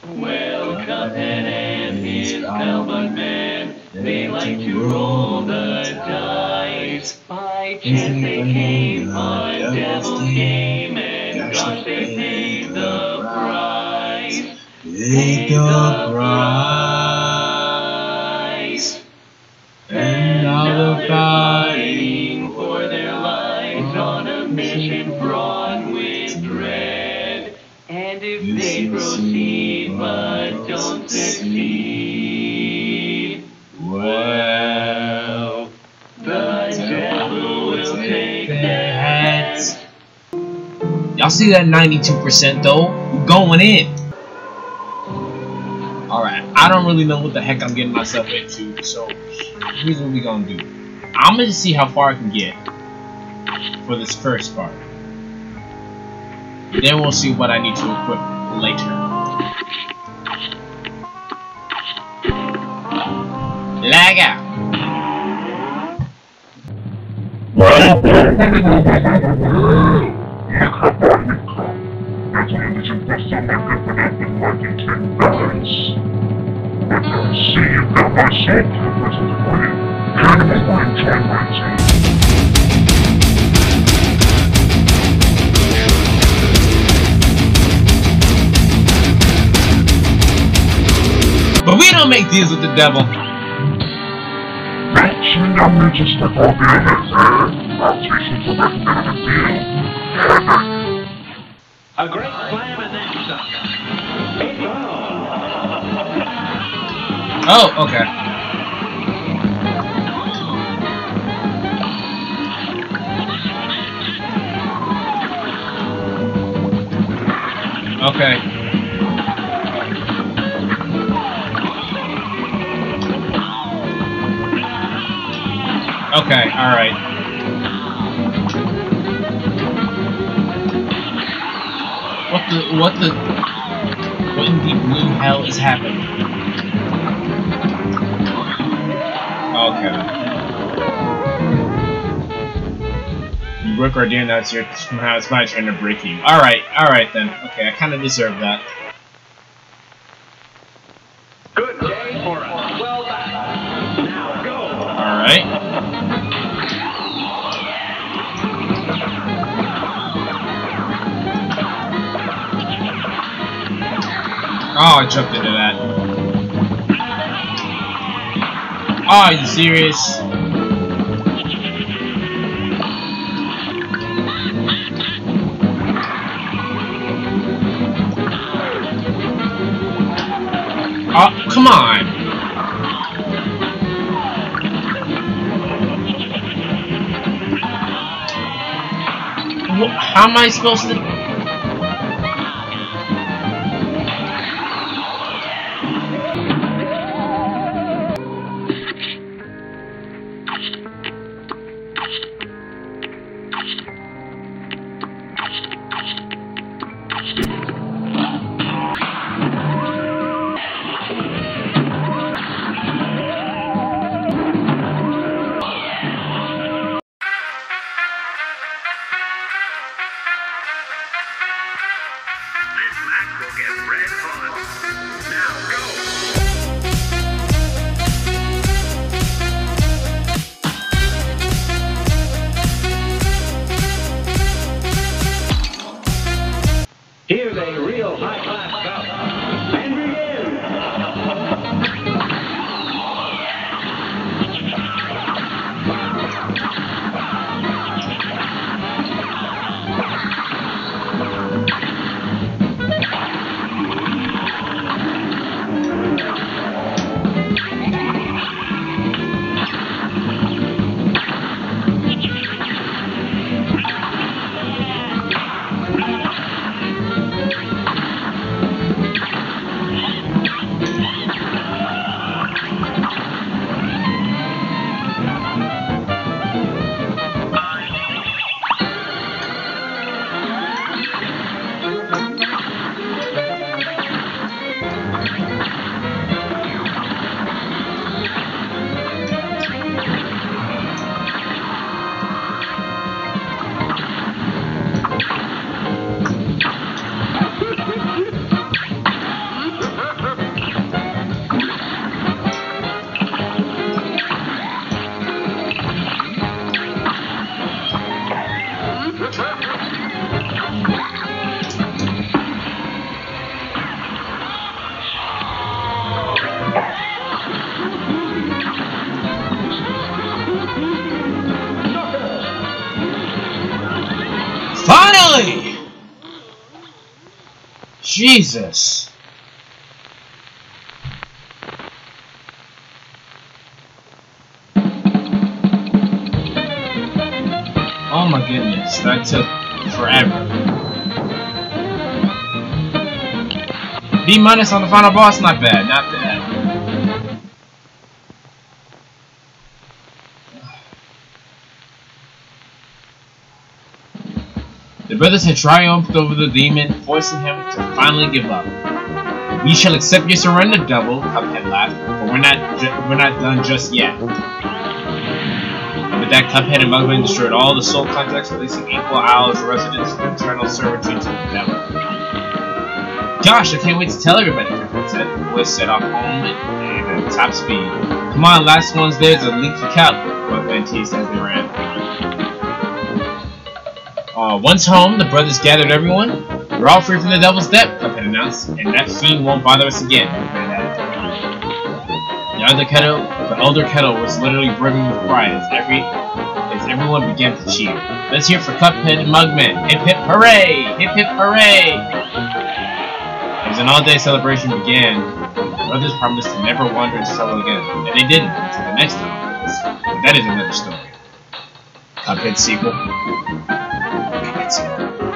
Well, Cuphead and his pal Bugman, they like to roll the dice. By chance they came on Devil's Game, and gosh, they paid the price. Paid the price. And now they're fighting for their lives on a mission fraught with dread. And if they proceed but don't succeed, well, the devil will take their heads. Y'all see that 92% though? We're going in. Alright, I don't really know what the heck I'm getting myself into, so here's what we gonna do. I'm gonna see how far I can get for this first part. Then we'll see what I need to equip later. Lag out. But we don't make deals with the devil. A great slam and then sucker. It's on. Oh, okay. Okay. Okay, alright. What in the blue hell is happening? Okay. You work right there, now it's my turn to break you. Alright then. Okay, I kinda deserve that. Good day for us. Well done. Now go. Alright. Oh, I jumped into that. Oh, are you serious? Oh, come on. How am I supposed to... This match will get red hot. Now go. Here's a real high-class cup. And begin. Jesus! Oh my goodness, that took forever. B- on the final boss, not bad, not bad. The brothers had triumphed over the demon, forcing him to finally give up. "We shall accept your surrender, Devil," Cuphead laughed, "but we're not done just yet." With that, Cuphead and Mugman destroyed all the soul contracts, releasing Inkwell Isle's residents from eternal servitude to the devil. "Gosh, I can't wait to tell everybody," Cuphead said. The boys set off home at top speed. "Come on, last one's there to leak the cup," Mugman teased as they ran. Once home, the brothers gathered everyone. "We're all free from the devil's debt," Cuphead announced, "and that fiend won't bother us again." The elder kettle was literally brimming with pride as everyone began to cheer. "Let's hear for Cuphead and Mugman! Hip hip hooray! Hip hip hooray!" As an all-day celebration began, the brothers promised to never wander into trouble again, and they didn't until the next time. But that is another story. Cuphead sequel. Cuphead sequel.